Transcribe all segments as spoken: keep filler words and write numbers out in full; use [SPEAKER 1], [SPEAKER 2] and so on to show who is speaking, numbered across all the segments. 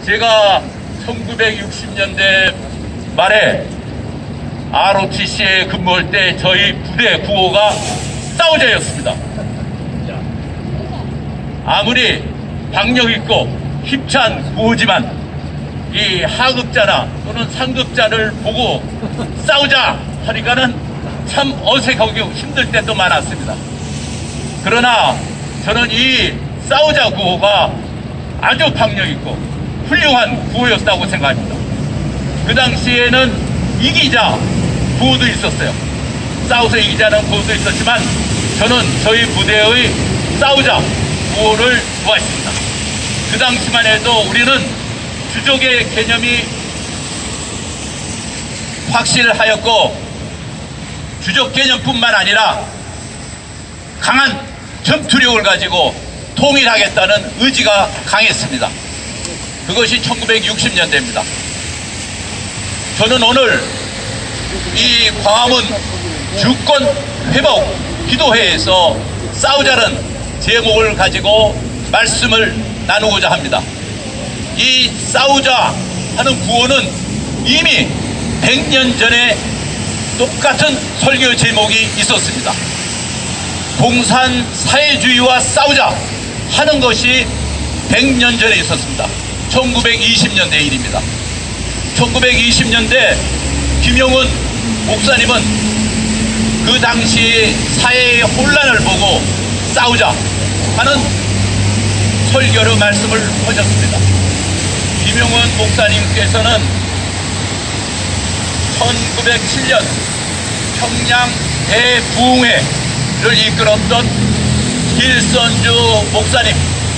[SPEAKER 1] 제가 천구백육십 년대 말에 알오티씨에 근무할 때 저희 부대 구호가 싸우자였습니다. 아무리 박력 있고 힘찬 구호지만 이 하급자나 또는 상급자를 보고 싸우자 하니까는 참 어색하고 힘들 때도 많았습니다. 그러나 저는 이 싸우자 구호가 아주 박력 있고 훌륭한 구호였다고 생각합니다. 그 당시에는 이기자 구호도 있었어요. 싸워서 이기자는 구호도 있었지만 저는 저희 부대의 싸우자 구호를 좋아했습니다. 그 당시만 해도 우리는 주족의 개념이 확실하였고 주족 개념뿐만 아니라 강한 전투력을 가지고 통일하겠다는 의지가 강했습니다. 그것이 천구백육십 년대입니다. 저는 오늘 이 광화문 주권 회복 기도회에서 싸우자는 제목을 가지고 말씀을 나누고자 합니다. 이 싸우자 하는 구호는 이미 백 년 전에 똑같은 설교 제목이 있었습니다. 공산 사회주의와 싸우자 하는 것이 백 년 전에 있었습니다. 천구백이십 년대 일입니다. 천구백이십 년대 김용훈 목사님은 그 당시 사회의 혼란을 보고 싸우자 하는 설교로 말씀을 하셨습니다. 김용훈 목사님께서는 천구백칠 년 평양 대부흥회를 이끌었던 길선주 목사님이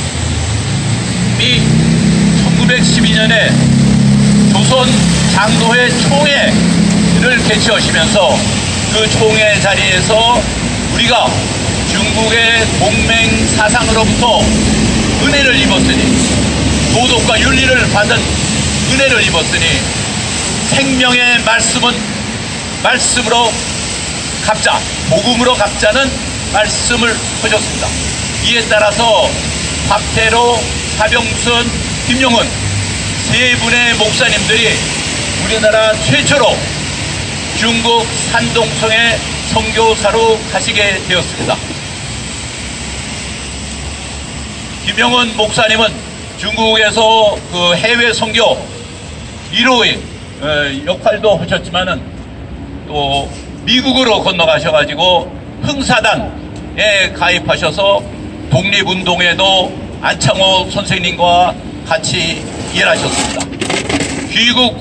[SPEAKER 1] 천구백십이 년에 조선 장로회 총회를 개최하시면서 그 총회 자리에서 우리가 중국의 동맹 사상으로부터 은혜를 입었으니 도덕과 윤리를 받은 은혜를 입었으니 생명의 말씀은 말씀으로 갚자, 복음으로 갚자는 말씀을 하셨습니다. 이에 따라서 박태로, 사병순, 김용훈 세 분의 목사님들이 우리나라 최초로 중국 산동성에 선교사로 가시게 되었습니다. 김용훈 목사님은 중국에서 그 해외 선교 일 호의 역할도 하셨지만은 또 미국으로 건너가셔가지고 흥사단에 가입하셔서 독립운동에도 안창호 선생님과 같이 일하셨습니다. 귀국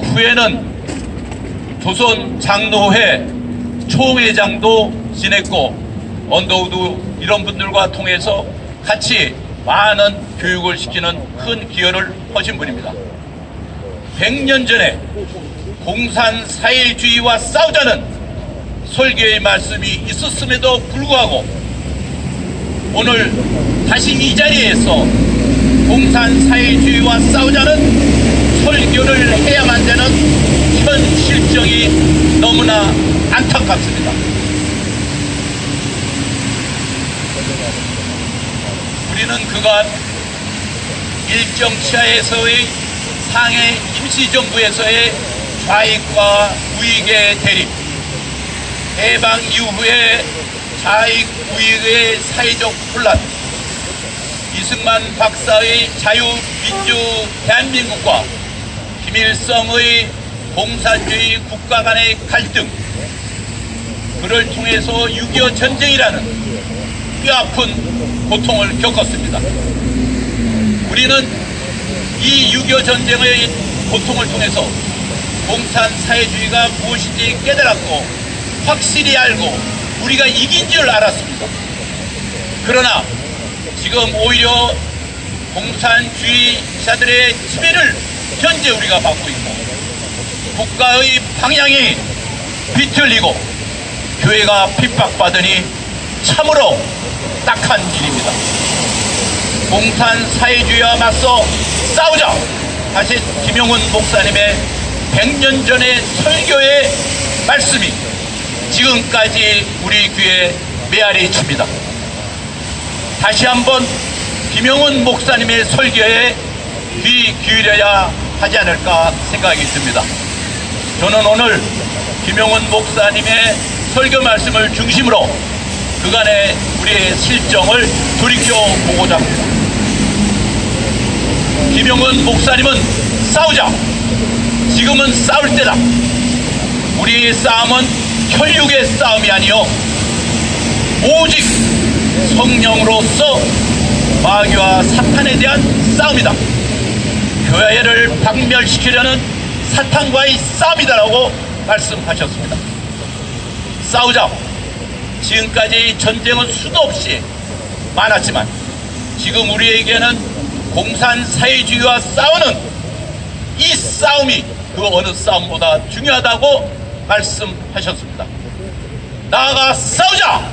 [SPEAKER 1] 후에는 조선 장로회 총회장도 지냈고 언더우드 이런 분들과 통해서 같이 많은 교육을 시키는 큰 기여를 하신 분입니다. 백 년 전에 공산 사회주의와 싸우자는 설교의 말씀이 있었음에도 불구하고 오늘 다시 이 자리에서 공산 사회주의와 싸우자는 설교를 해야만 되는 현 실정이 너무나 안타깝습니다. 우리는 그간 일정 치하에서의 상해 임시정부에서의 좌익과 우익의 대립, 해방 이후의 좌익 우익의 사회적 혼란, 이승만 박사의 자유민주 대한민국과 김일성의 공산주의 국가 간의 갈등, 그를 통해서 육이오 전쟁이라는 뼈아픈 고통을 겪었습니다. 우리는 이 육이오 전쟁의 고통을 통해서 공산 사회주의가 무엇인지 깨달았고 확실히 알고 우리가 이긴 줄 알았습니다. 그러나 지금 오히려 공산주의자들의 지배를 현재 우리가 받고 있고 국가의 방향이 비틀리고 교회가 핍박받으니 참으로 딱한 일입니다. 공산 사회주의와 맞서 싸우자 하신 김용훈 목사님의 백 년 전의 설교의 말씀이 지금까지 우리 귀에 메아리 칩니다. 다시 한번 김용훈 목사님의 설교에 귀 기울여야 하지 않을까 생각이 듭니다. 저는 오늘 김용훈 목사님의 설교 말씀을 중심으로 그간의 우리의 실정을 돌이켜보고자 합니다. 김용훈 목사님은 싸우자. 지금은 싸울 때다. 우리의 싸움은 혈육의 싸움이 아니요 오직 성령으로서 마귀와 사탄에 대한 싸움이다. 교회를 박멸시키려는 사탄과의 싸움이다라고 말씀하셨습니다. 싸우자. 지금까지 전쟁은 수도 없이 많았지만 지금 우리에게는 공산사회주의와 싸우는 이 싸움이 그 어느 싸움보다 중요하다고 말씀하셨습니다. 나아가 싸우자!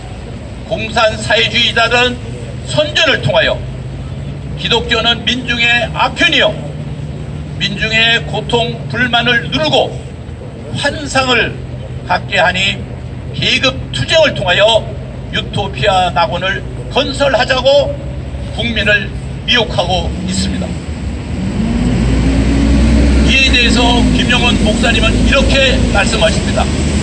[SPEAKER 1] 공산사회주의자들은 선전을 통하여 기독교는 민중의 악현이요 민중의 고통, 불만을 누르고 환상을 갖게 하니 계급 투쟁을 통하여 유토피아 낙원을 건설하자고 국민을 미혹하고 있습니다. 이에 대해서 김용훈 목사님은 이렇게 말씀하십니다.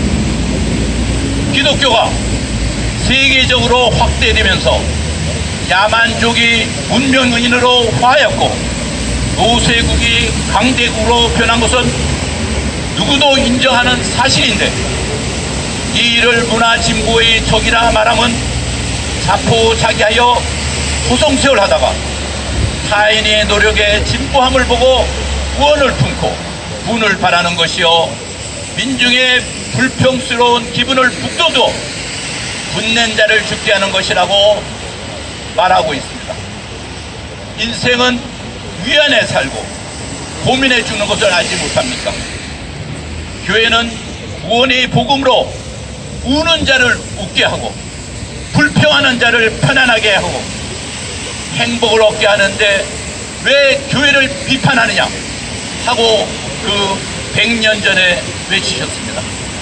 [SPEAKER 1] 기독교가 세계적으로 확대되면서 야만족이 문명인으로 화하였고 노세국이 강대국으로 변한 것은 누구도 인정하는 사실인데 이 일을 문화진보의 적이라 말하면 자포자기하여 호송세월하다가 타인의 노력에 진보함을 보고 구원을 품고 분을 바라는 것이요 민중의 불평스러운 기분을 북돋워 분낸 자를 죽게 하는 것이라고 말하고 있습니다. 인생은 위안에 살고 고민해 주는 것을 알지 못합니까? 교회는 구원의 복음으로 우는 자를 웃게 하고 불평하는 자를 편안하게 하고 행복을 얻게 하는데 왜 교회를 비판하느냐 하고 그 백 년 전에 외치셨습니다.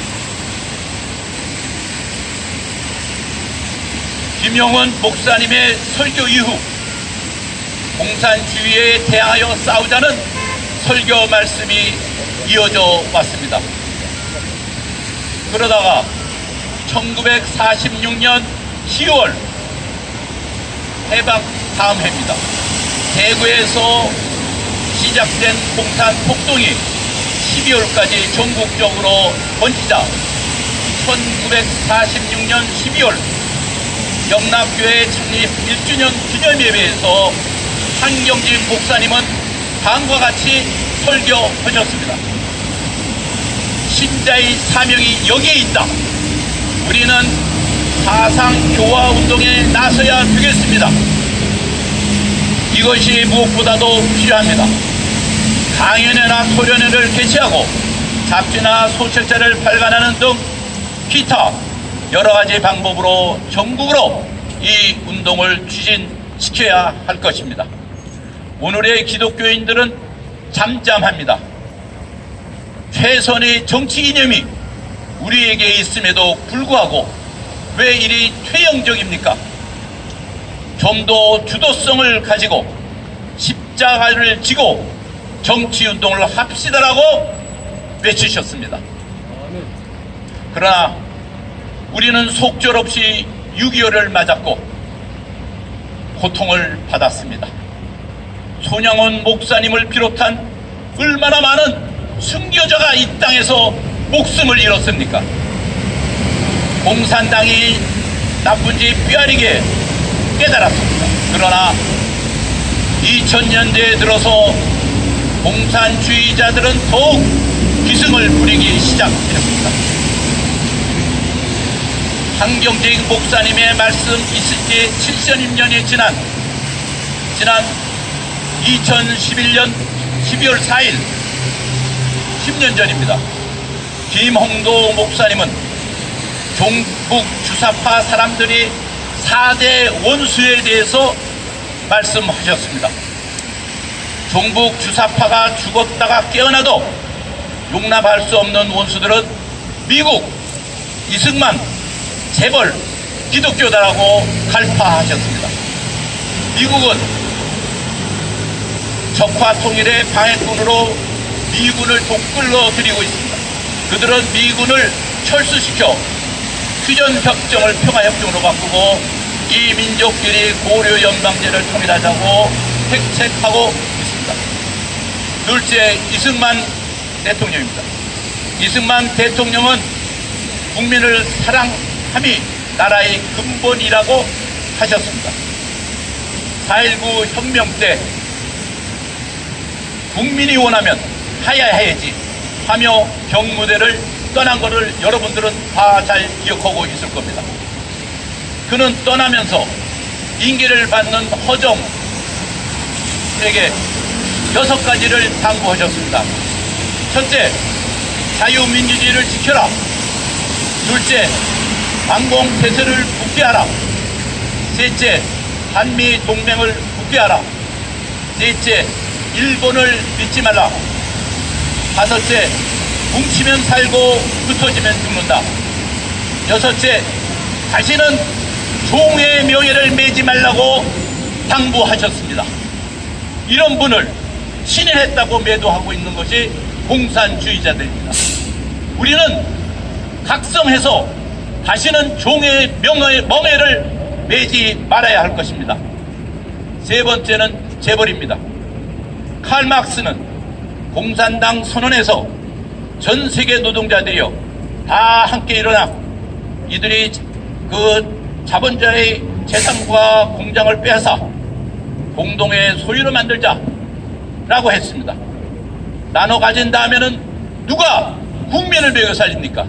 [SPEAKER 1] 김용훈 목사님의 설교 이후 공산주의에 대하여 싸우자는 설교 말씀이 이어져 왔습니다. 그러다가 천구백사십육 년 시월 해방 다음 해입니다. 대구에서 시작된 공산 폭동이 십이월까지 전국적으로 번지자 천구백사십육 년 십이월 영락교회 창립 일 주년 기념예배에서 한경진 목사님은 다음과 같이 설교하셨습니다. 신자의 사명이 여기에 있다. 우리는 사상 교화 운동에 나서야 되겠습니다. 이것이 무엇보다도 필요합니다. 강연회나 토론회를 개최하고 잡지나 소책자를 발간하는 등 기타 여러 가지 방법으로 전국으로 이 운동을 추진시켜야 할 것입니다. 오늘의 기독교인들은 잠잠합니다. 최선의 정치 이념이 우리에게 있음에도 불구하고 왜 이리 퇴영적입니까? 좀 더 주도성을 가지고 십자가를 지고 정치운동을 합시다라고 외치셨습니다. 그러나 우리는 속절없이 육이오를 맞았고 고통을 받았습니다. 손양원 목사님을 비롯한 얼마나 많은 순교자가 이 땅에서 목숨을 잃었습니까? 공산당이 나쁜지 뼈아리게 깨달았습니다. 그러나 이천 년대에 들어서 공산주의자들은 더욱 기승을 부리기 시작했습니다. 한경진 목사님의 말씀 있을 지 칠십 년이 지난 지난 이천십일 년 십이월 사일 십 년 전입니다. 김홍도 목사님은 종북 주사파 사람들이 사 대 원수에 대해서 말씀하셨습니다. 종북 주사파가 죽었다가 깨어나도 용납할 수 없는 원수들은 미국, 이승만, 재벌, 기독교다라고 갈파하셨습니다. 미국은 적화 통일의 방해꾼으로 미군을 동끌러 들이고 있습니다. 그들은 미군을 철수시켜 휴전협정을 평화협정으로 바꾸고 이 민족끼리 고려연방제를 통일하자고 택책하고 있습니다. 둘째, 이승만 대통령입니다. 이승만 대통령은 국민을 사랑함이 나라의 근본이라고 하셨습니다. 사 일구 혁명 때 국민이 원하면 하야 해야지 하며 경무대를 떠난 것을 여러분들은 다 잘 기억하고 있을 겁니다. 그는 떠나면서 임기를 받는 허정에게 여섯 가지를 당부하셨습니다. 첫째, 자유민주주의를 지켜라. 둘째, 반공태세를 국대하라. 셋째, 한미동맹을 국대하라. 넷째, 일본을 믿지 말라. 다섯째, 뭉치면 살고 흩어지면 죽는다. 여섯째, 다시는 종의 명예를 매지 말라고 당부하셨습니다. 이런 분을 신인했다고 매도하고 있는 것이 공산주의자들입니다. 우리는 각성해서 다시는 종의 명예, 멍에를 매지 말아야 할 것입니다. 세 번째는 재벌입니다. 칼 막스는 공산당 선언에서 전 세계 노동자들이여 다 함께 일어나 이들이 그 자본자의 재산과 공장을 빼앗아 공동의 소유로 만들자 라고 했습니다. 나눠 가진다 하면은 누가 국민을 먹여 살립니까?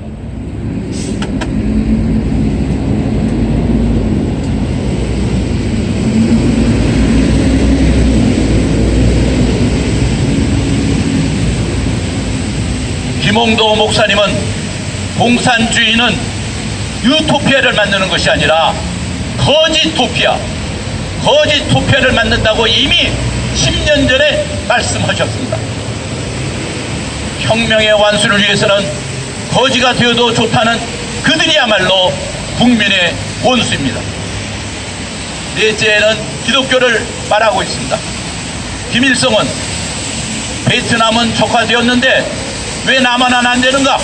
[SPEAKER 1] 김홍도 목사님은 공산주의는 유토피아를 만드는 것이 아니라 거짓토피아, 거짓토피아를 만든다고 이미 십 년 전에 말씀하셨습니다. 혁명의 완수를 위해서는 거지가 되어도 좋다는 그들이야말로 국민의 원수입니다. 넷째는 기독교를 말하고 있습니다. 김일성은 베트남은 적화되었는데 왜 남한은 안 되는가?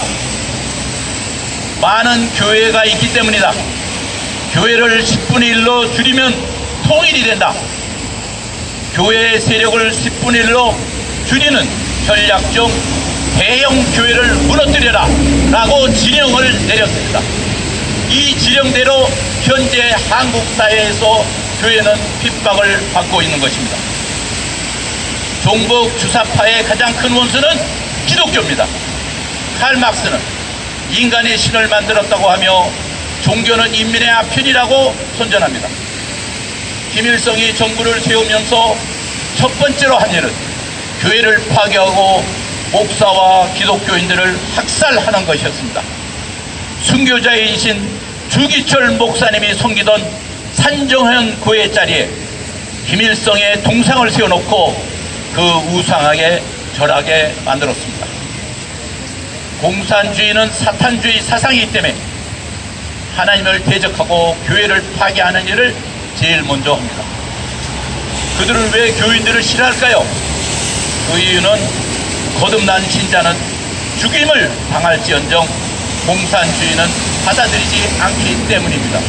[SPEAKER 1] 많은 교회가 있기 때문이다. 교회를 십분의 일로 줄이면 통일이 된다. 교회의 세력을 십분의 일로 줄이는 전략 중 대형 교회를 무너뜨려라 라고 지령을 내렸습니다. 이 지령대로 현재 한국 사회에서 교회는 핍박을 받고 있는 것입니다. 종북 주사파의 가장 큰 원수는 기독교입니다. 칼 막스는 인간의 신을 만들었다고 하며 종교는 인민의 아편이라고 선전합니다. 김일성이 정부를 세우면서 첫 번째로 한 일은 교회를 파괴하고 목사와 기독교인들을 학살하는 것이었습니다. 순교자이신 주기철 목사님이 섬기던 산정현 교회 자리에 김일성의 동상을 세워놓고 그 우상하게 절하게 만들었습니다. 공산주의는 사탄주의 사상이기 때문에 하나님을 대적하고 교회를 파괴하는 일을 제일 먼저 합니다. 그들은 왜 교인들을 싫어할까요? 그 이유는 거듭난 신자는 죽임을 당할지언정 공산주의는 받아들이지 않기 때문입니다.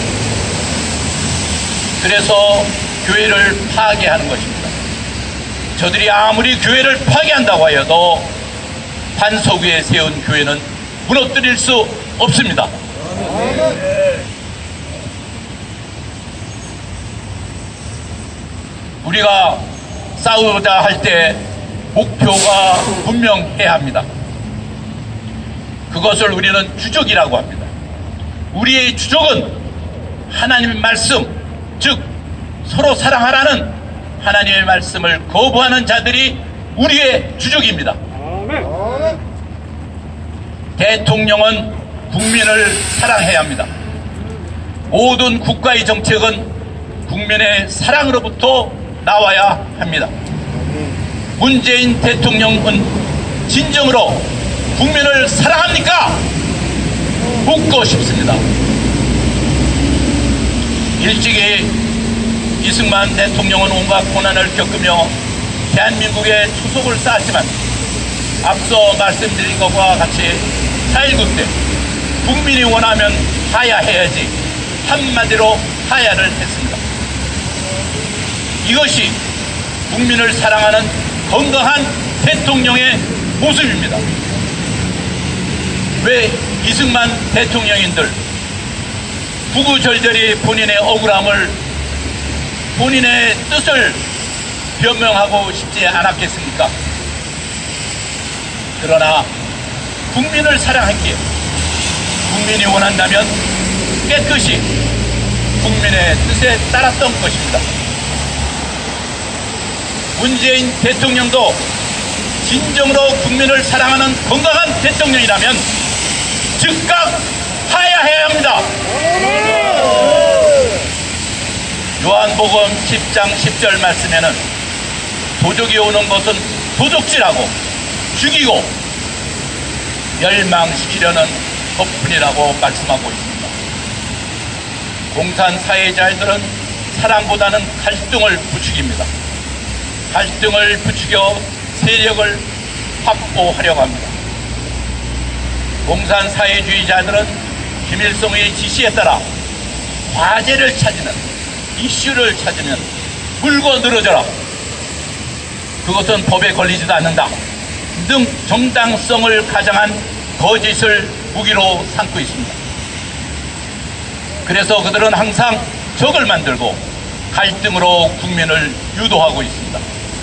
[SPEAKER 1] 그래서 교회를 파괴하는 것입니다. 저들이 아무리 교회를 파괴한다고 하여도 반석 위에 세운 교회는 무너뜨릴 수 없습니다. 우리가 싸우자 할 때 목표가 분명해야 합니다. 그것을 우리는 주적이라고 합니다. 우리의 주적은 하나님의 말씀, 즉 서로 사랑하라는 하나님의 말씀을 거부하는 자들이 우리의 주적입니다. 대통령은 국민을 사랑해야 합니다. 모든 국가의 정책은 국민의 사랑으로부터 나와야 합니다. 문재인 대통령은 진정으로 국민을 사랑합니까? 묻고 싶습니다. 일찍이 이승만 대통령은 온갖 고난을 겪으며 대한민국의 초석을 쌓았지만 앞서 말씀드린 것과 같이 사일구 때 국민이 원하면 하야해야지 한마디로 하야를 했습니다. 이것이 국민을 사랑하는 건강한 대통령의 모습입니다. 왜 이승만 대통령인들 구구절절히 본인의 억울함을, 본인의 뜻을 변명하고 싶지 않았겠습니까? 그러나 국민을 사랑했기에 국민이 원한다면 깨끗이 국민의 뜻에 따랐던 것입니다. 문재인 대통령도 진정으로 국민을 사랑하는 건강한 대통령이라면 즉각 하야해야 합니다. 요한복음 십 장 십 절 말씀에는 도적이 오는 것은 도적질하고 죽이고 멸망시키려는 것뿐이라고 말씀하고 있습니다. 공산 사회자들은 사랑보다는 갈등을 부추깁니다. 갈등을 부추겨 세력을 확보하려고 합니다. 공산 사회주의자들은 김일성의 지시에 따라 화제를 찾으면, 이슈를 찾으면 물고 늘어져라, 그것은 법에 걸리지도 않는다 등 정당성을 가장한 거짓을 무기로 삼고 있습니다. 그래서 그들은 항상 적을 만들고 갈등으로 국민을 유도하고 있습니다.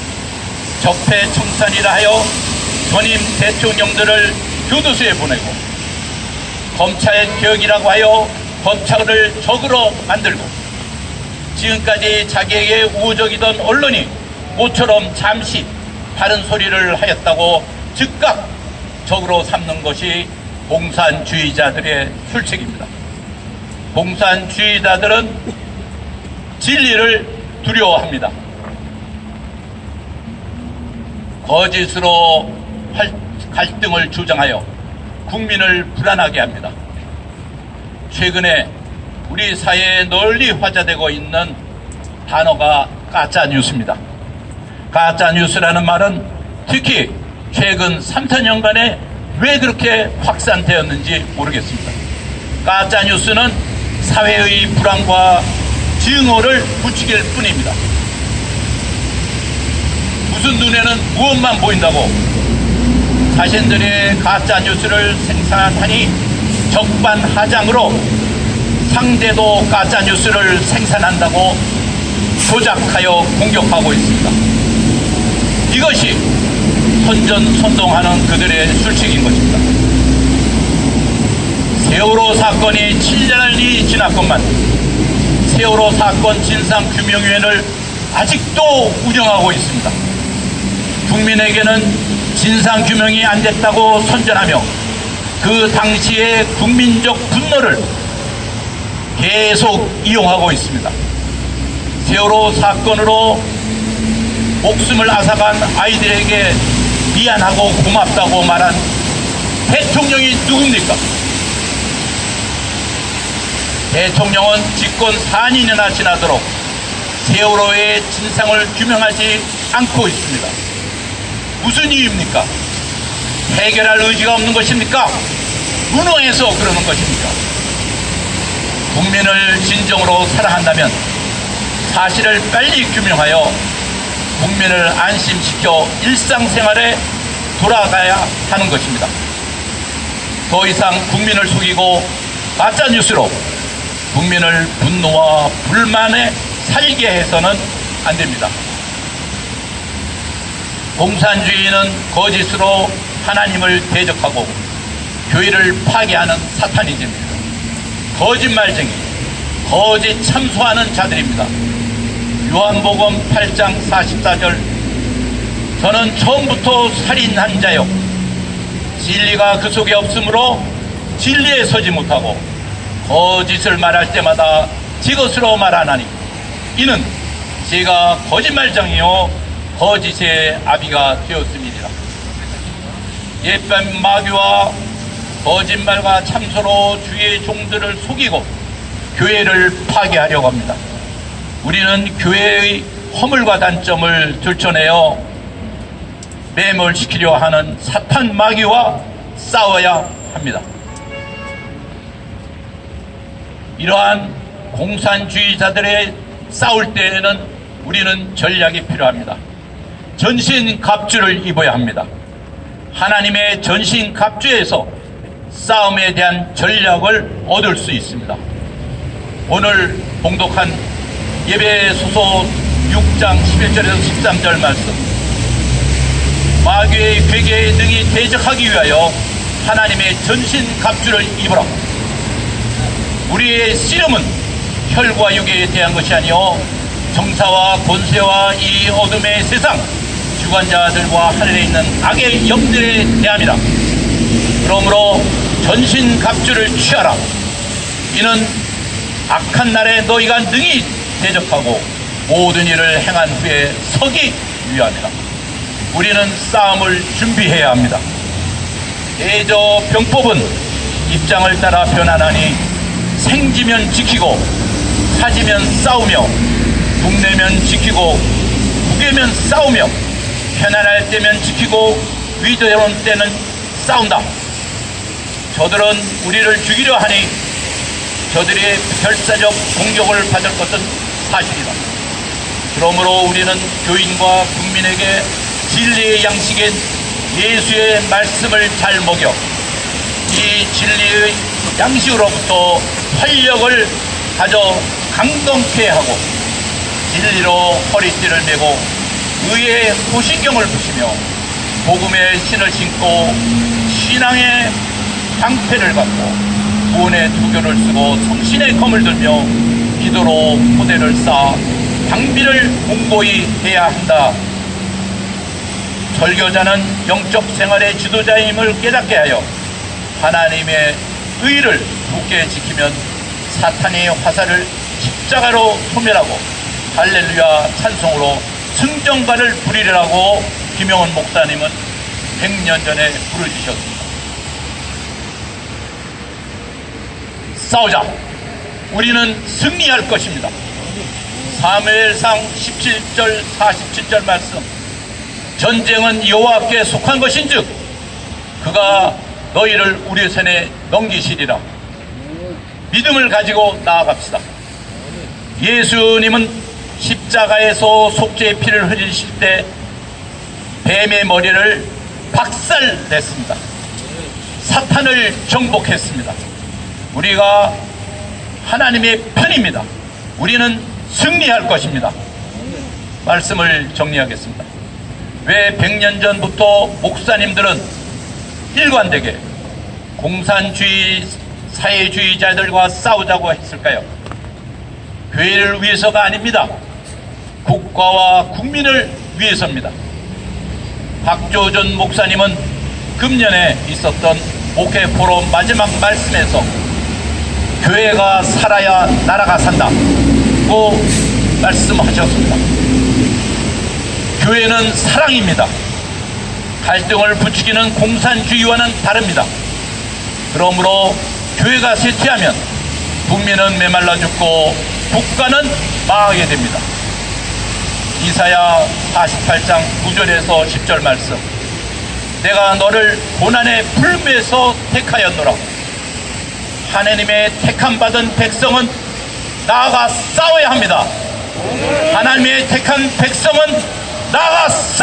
[SPEAKER 1] 적폐청산이라 하여 전임 대통령들을 교도소에 보내고, 검찰개혁이라고 하여 검찰을 적으로 만들고, 지금까지 자기에게 우호적이던 언론이 모처럼 잠시 바른 소리를 하였다고 즉각 적으로 삼는 것이 공산주의자들의 술책입니다. 공산주의자들은 진리를 두려워합니다. 거짓으로 갈등을 주장하여 국민을 불안하게 합니다. 최근에 우리 사회에 널리 화제되고 있는 단어가 가짜뉴스입니다. 가짜뉴스라는 말은 특히 최근 삼, 사 년간에 왜 그렇게 확산되었는지 모르겠습니다. 가짜뉴스는 사회의 불안과 증오를 부추길 뿐입니다. 무슨 눈에는 무엇만 보인다고 자신들의 가짜뉴스를 생산하니 적반하장으로 상대도 가짜뉴스를 생산한다고 조작하여 공격하고 있습니다. 이것이 선전선동하는 그들의 술책인 것입니다. 세월호 사건이 칠 년이 지났건만 세월호 사건 진상규명위원회를 아직도 운영하고 있습니다. 국민에게는 진상규명이 안 됐다고 선전하며 그 당시의 국민적 분노를 계속 이용하고 있습니다. 세월호 사건으로 목숨을 앗아간 아이들에게 미안하고 고맙다고 말한 대통령이 누굽니까? 대통령은 집권 사 년이나 지나도록 세월호의 진상을 규명하지 않고 있습니다. 무슨 이유입니까? 해결할 의지가 없는 것입니까? 무능해서 그러는 것입니까? 국민을 진정으로 사랑한다면 사실을 빨리 규명하여 국민을 안심시켜 일상생활에 돌아가야 하는 것입니다. 더 이상 국민을 속이고 가짜뉴스로 국민을 분노와 불만에 살게 해서는 안 됩니다. 공산주의는 거짓으로 하나님을 대적하고 교회를 파괴하는 사탄이즘입니다. 거짓말쟁이, 거짓 참소하는 자들입니다. 요한복음 팔 장 사십사 절 저는 처음부터 살인한 자요 진리가 그 속에 없으므로 진리에 서지 못하고 거짓을 말할 때마다 제 것으로 말하나니 이는 제가 거짓말쟁이요 거짓의 아비가 되었음이니라. 옛밤 마귀와 거짓말과 참소로 주의 종들을 속이고 교회를 파괴하려고 합니다. 우리는 교회의 허물과 단점을 들춰내어 매몰시키려 하는 사탄 마귀와 싸워야 합니다. 이러한 공산주의자들의 싸울 때에는 우리는 전략이 필요합니다. 전신갑주를 입어야 합니다. 하나님의 전신갑주에서 싸움에 대한 전략을 얻을 수 있습니다. 오늘 봉독한 예배소서 육 장 십일 절에서 십삼 절 말씀, 마귀의 괴계에 능히 대적하기 위하여 하나님의 전신갑주를 입으라. 우리의 씨름은 혈과 육에 대한 것이 아니요 정사와 권세와 이 어둠의 세상 주관자들과 하늘에 있는 악의 영들에 대함이라. 그러므로 전신갑주를 취하라. 이는 악한 날에 너희가 능히 대적하고 모든 일을 행한 후에 서기 위함이라. 우리는 싸움을 준비해야 합니다. 대저 병법은 입장을 따라 변하나니 생지면 지키고 사지면 싸우며 북내면 지키고 북에면 싸우며 편안할 때면 지키고 위대로운 때는 싸운다. 저들은 우리를 죽이려 하니 저들의 결사적 공격을 받을 것은 사실이다. 그러므로 우리는 교인과 국민에게 진리의 양식인 예수의 말씀을 잘 먹여 이 진리의 양식으로부터 활력을 가져 강건케 하고 진리로 허리띠를 메고 의의 호신경을 부시며 복음의 신을 신고 신앙의 방패를 갖고 구원의 두교를 쓰고 성신의 검을 들며 기도로 포대를 쌓아 방비를 공고히 해야 한다. 설교자는 영적 생활의 지도자임을 깨닫게 하여 하나님의 의를 굳게 지키면 사탄의 화살을 십자가로 소멸하고 할렐루야 찬송으로 승전가를 부리라고 김영원 목사님은 백 년 전에 부르주셨습니다. 싸우자. 우리는 승리할 것입니다. 사무엘상 십칠 절 사십칠 절 말씀, 전쟁은 여호와께 속한 것인즉 그가 너희를 우리 손에 넘기시리라. 믿음을 가지고 나아갑시다. 예수님은 십자가에서 속죄의 피를 흘리실 때 뱀의 머리를 박살냈습니다. 사탄을 정복했습니다. 우리가 하나님의 편입니다. 우리는 승리할 것입니다. 말씀을 정리하겠습니다. 왜 백 년 전부터 목사님들은 일관되게 공산주의 사회주의자들과 싸우자고 했을까요? 교회를 위해서가 아닙니다. 국가와 국민을 위해서입니다. 박조준 목사님은 금년에 있었던 목회 포럼 마지막 말씀에서 교회가 살아야 나라가 산다고 말씀하셨습니다. 교회는 사랑입니다. 갈등을 부추기는 공산주의와는 다릅니다. 그러므로 교회가 쇠퇴하면 국민은 메말라 죽고 국가는 망하게 됩니다. 이사야 사십팔 장 구 절에서 십 절 말씀, 내가 너를 고난의 불매에서 택하였노라. 하나님의 택함받은 백성은 나아가 싸워야 합니다. 하나님의 택한 백성은 나아가